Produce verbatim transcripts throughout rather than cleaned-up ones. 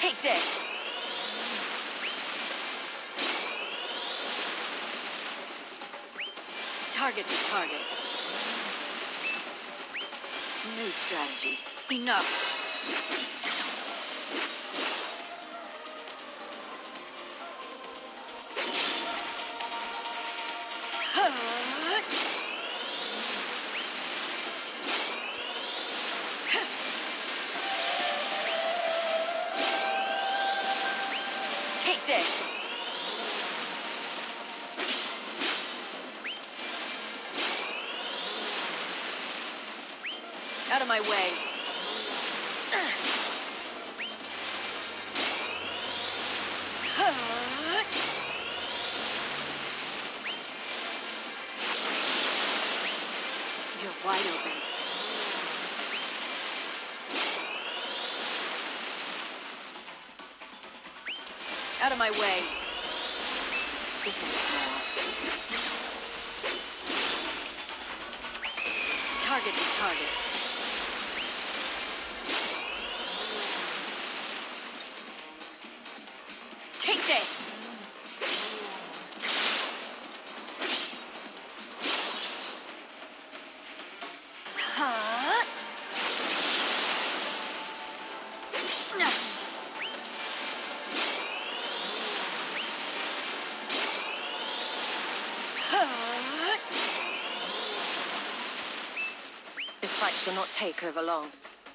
Take this! Target's a target. New strategy. Enough. Take this. Out of my way. You're wide open. Out of my way. This ends now. Target to target. Take this! Huh? No. Huh? This fight shall not take over long.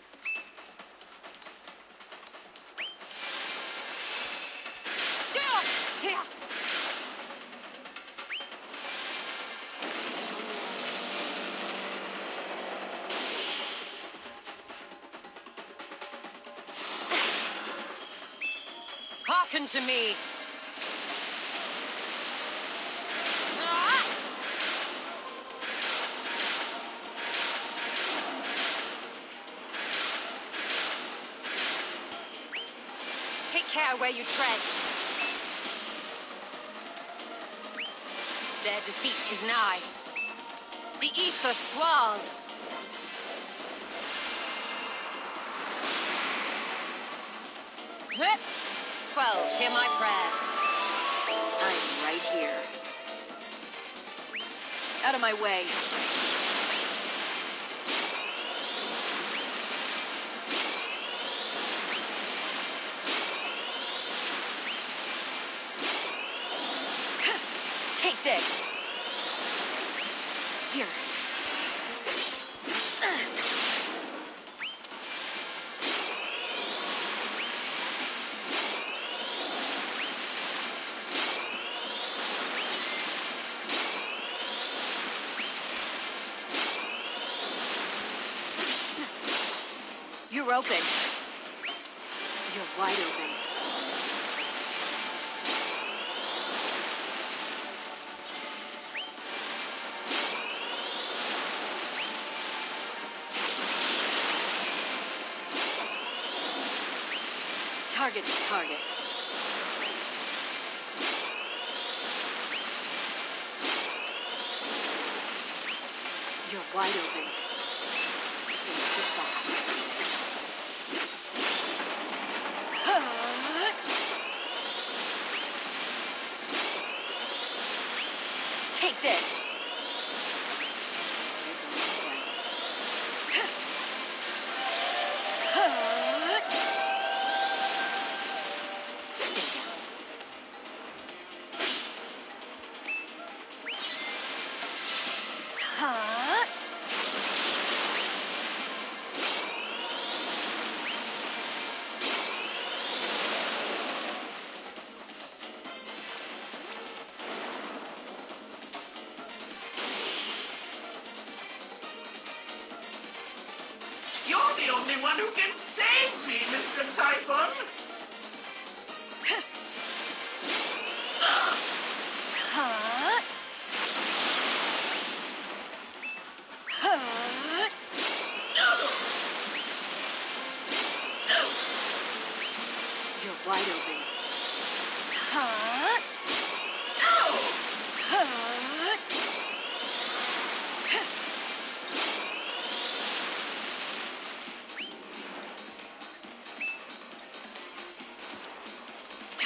Hearken to me. Ah! Take care where you tread. Their defeat is nigh. The ether swirls. Hup! Twelve, hear my prayers. I'm right here. Out of my way. Take this. Here. You're open. You're wide open. Target to target. You're wide open. Say goodbye. Take this. Stay down. Huh? You're the only one who can save me, Mister Typhon! Huh? Huh? You're wide open. Huh? Huh?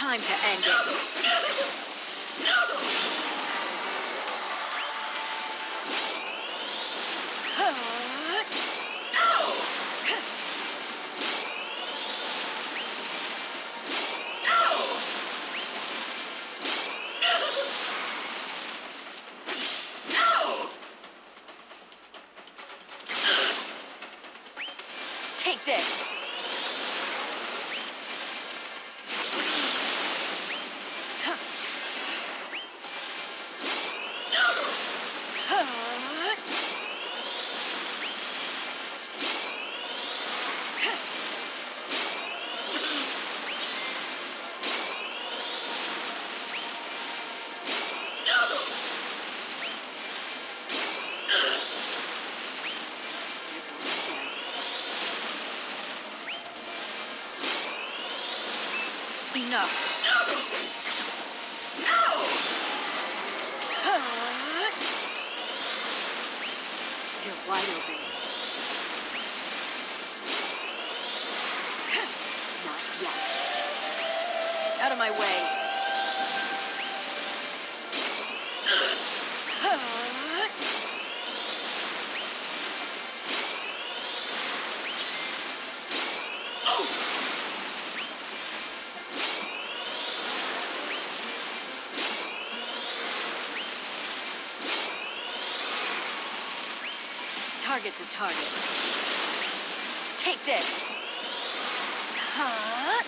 Time to end it. Take this. Enough. You're wide open. Not yet. Out of my way. Target's a target. Take this. Huh?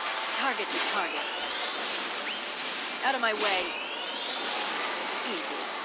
Target's a target. Out of my way. Easy.